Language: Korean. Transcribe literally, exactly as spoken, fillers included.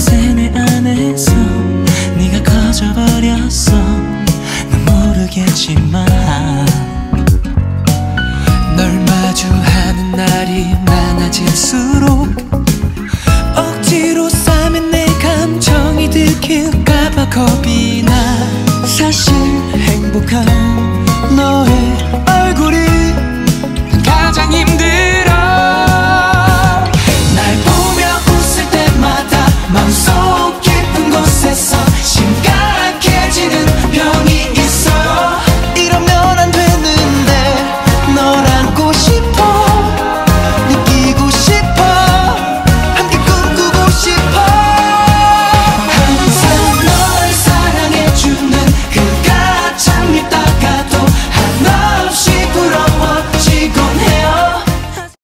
어느새 내 안에서 네가 커져버렸어. 난 모르겠지만 널 마주하는 날이 많아질수록 억지로 싸맨 내 감정이 들킬까봐 겁이 나. 사실 행복한 너의 얼굴이 가장 힘들어. 날 보며 웃을 때마다 마음속